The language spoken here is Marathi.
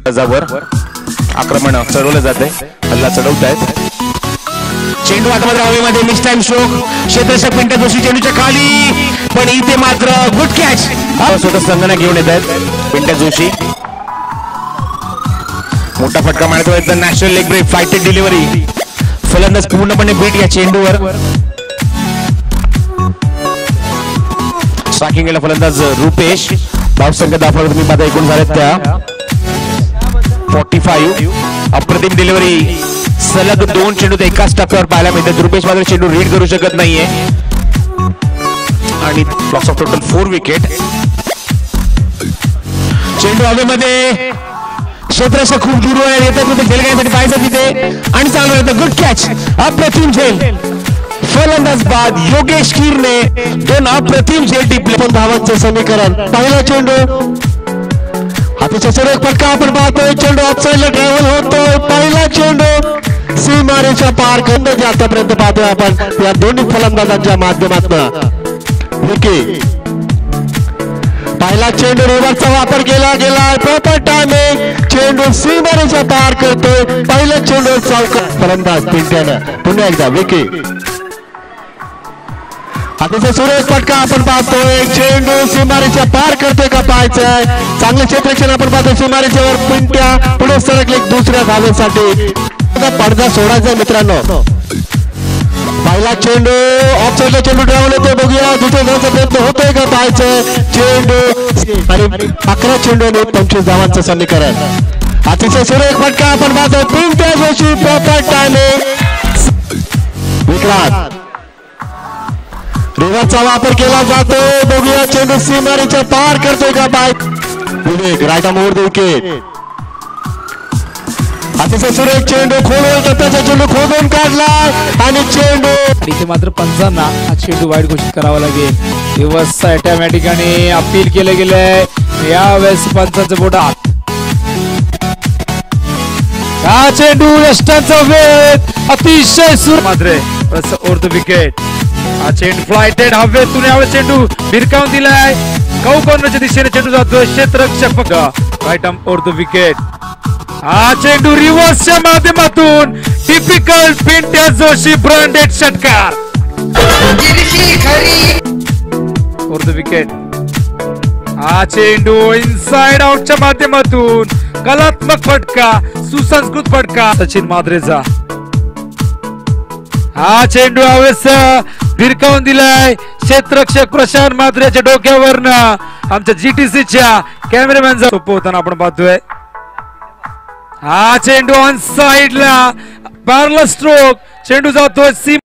फलंदाजावर आक्रमण चढवलं जाते, हल्ला चढवतायत. चेंडू आतमध्ये हवेमध्ये मिस टाइम स्ट्रोक, क्षेत्ररक्षक पिंट्या जोशी चेंडूच्या खाली, पण इथे मात्र गुड कॅच. स्वतः संघाने घेऊन येत आहेत पिंट्या जोशी. मोठा फटका मारतोय, national leg break, flighted delivery. फलंदाज पूर्णपणे बीट या चेंडूवर. स्ट्रायकिंग केला फलंदाज रुपेश. धावसंख्या दाखवला तुम्ही पाहता एकूण झाल्यात त्या 45. अप्रतिम डिलिव्हरी. सलग 2 चेंडू एकाच टप्प्यावर पाहायला मिळतात. रुपेश मात्र चेंडू रीड करू शकत नाहीये आणि लॉस ऑफ टोटल 4 विकेट. चेंडू हवेमध्ये, क्षेत्ररक्षक खूप दूर येतात, झेल घेण्यासाठी पाहायचं तिथे आणि चालू येतं. गुड कॅच, अप्रतिम झेल. फलंदाज बाद योगेश कीरने 2 अप्रतिम झेल टिपले. पण धावांचं समीकरण. पहिला चेंडू हातीच्या सर एक फटका आपण पाहतोय. चेंडू ऑफसाईडला ट्रॅव्हल होतोय. पहिला चेंडू सीमारेच्या पार खंड जे आतापर्यंत पाहतोय आपण या दोन्ही फलंदाजांच्या माध्यमातून. विकेट. पहिला चेंडू रिव्हर्सचा वापर केला गेला. Proper timing. चेंडू सीमारेच्या पार करतोय. पहिल्या चेंडू चौकार. फलंदाज पिंट्यानं पुन्हा एकदा विकेट. हातीचा सुरेख फटका आपण पाहतोय. चेंडू सीमारेच्या पार करतोय का पाहायचंय. चांगले क्षेत्ररक्षण आपण पाहतोय. सीमारेच्या वर पिंट्या पुढे सरकले दुसऱ्या धावेसाठी. पडदा सोडायचा मित्रांनो. पहिला चेंडू ऑफसाईडला चेंडू ट्रॅव्हल होतोय. बघूया दुसऱ्या धावांचा प्रयत्न होतोय का पाहायचंय. चेंडू आणि 11 चेंडू आणि 25 धावांचं समीकरण. हातीचा सुरेख फटका आपण पाहतोय. Pintya Joshi proper timing. विक्रांत. रिव्हर्सचा वापर केला जातोय. बघूया चेंडू सीमारेच्या पार करतोय का पाय. Vivek right arm over the wicket. अतिशय सुरेख चेंडू खोलून टप्प्याचा चेंडू खोदून काढला आणि चेंडू इथे मात्र पंचांना हा चेंडू वाईट घोषित करावा लागेल. रिव्हर्स त्या ठिकाणी अपील केलं गेलंय. यावेळेस पंचांचं बोटा. हा चेंडू यष्टांचा वेध अतिशय सुर मात्र ओव्हर द विकेट. हा चेंडू फ्लायटेड हवेतून यावेळेस चेंडू भिरकावून दिलाय. कॉर्नरच्या दिशेने चेंडू जातोय. क्षेत्ररक्षक फक्त right arm over the wicket. हा चेंडू रिव्हर्सच्या माध्यमातून टिपिकल पिंट्या जोशी ब्रँडेड षटकार. Over the wicket. हा चेंडू इनसाइड आउटच्या माध्यमातून कलात्मक फटका, सुसंस्कृत फटका सचिन माद्रेचा. हा चेंडू यावेळेस भिरकावून दिलाय. क्षेत्ररक्षक प्रशांत माद्रेच्या डोक्यावरनं आमच्या जीटीसीच्या कॅमेरामॅनचा सोपवताना आपण पाहतोय. हा चेंडू ऑन साइडला पॅरल स्ट्रोक. चेंडू जातोय सीमा